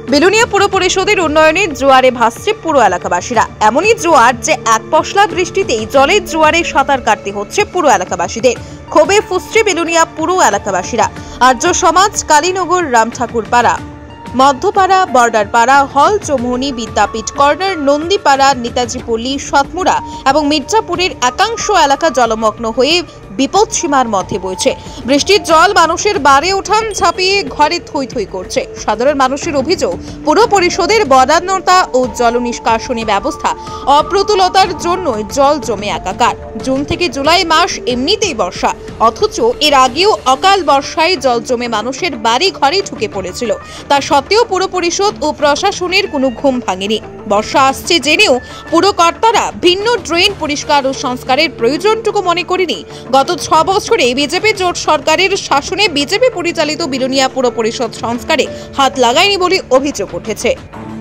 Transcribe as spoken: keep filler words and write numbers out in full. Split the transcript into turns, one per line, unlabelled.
বিলুনিয়া পুর পরিষদের উন্নয়নের জোয়ারে ভাসছে পুরো এলাকাবাসীরা। এমনই জোয়ার যে এক পশলা বৃষ্টিতেই জলের জোয়ারে সাঁতার কাটতে হচ্ছে পুরো এলাকাবাসীদের। ক্ষোভে ফুঁসছে বিলুনিয়া পুরো এলাকাবাসীরা। আর্য সমাজ, কালীনগর, রামঠাকুরপাড়া, মধ্যপাড়া, বর্ডারপাড়া, হল চৌমুহনী, বিদ্যাপীঠ কর্নার, নন্দীপাড়া, নেতাজিপল্লী, সতমুড়া এবং মির্জাপুরের একাংশ এলাকা জলমগ্ন হয়ে বিপদসীমার মধ্যে বইছে। বৃষ্টির জল মানুষের বাড়ি উঠান ছাপিয়ে ঘরে থই থই করছে। সাধারণ মানুষের অভিযোগ, পুর পরিষদের বদান্যতা ও জল নিষ্কাশনী ব্যবস্থা অপ্রতুলতার জন্য জল জমে একাকার। জুন থেকে জুলাই মাস এমনিতেই বর্ষা, অথচ এর আগেও অকাল বর্ষায় জল জমে মানুষের বাড়ি ঘরে ঢুকে পড়েছিল। তা সত্ত্বেও পুর পরিষদ ও প্রশাসনের কোনো ঘুম ভাঙেনি। বর্ষা আসছে জেনেও পুরকর্তারা ভিন্ন ড্রেন পরিষ্কার ও সংস্কারের প্রয়োজনটুকু মনে করেনি। গত ছ বছরে বিজেপি জোট সরকারের শাসনে বিজেপি পরিচালিত বিলুনিয়া পুর পরিষদ সংস্কারে হাত লাগায়নি বলে অভিযোগ উঠেছে।